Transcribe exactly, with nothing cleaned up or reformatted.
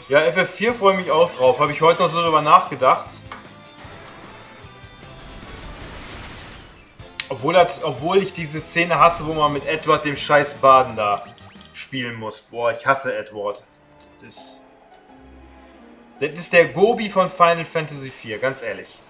Ja, F F vier freue ich mich auch drauf. Habe ich heute noch so drüber nachgedacht. Obwohl, das, obwohl ich diese Szene hasse, wo man mit Edward, dem scheiß Baden da, spielen muss. Boah, ich hasse Edward. Das ist, das ist der Gobi von Final Fantasy vier, ganz ehrlich.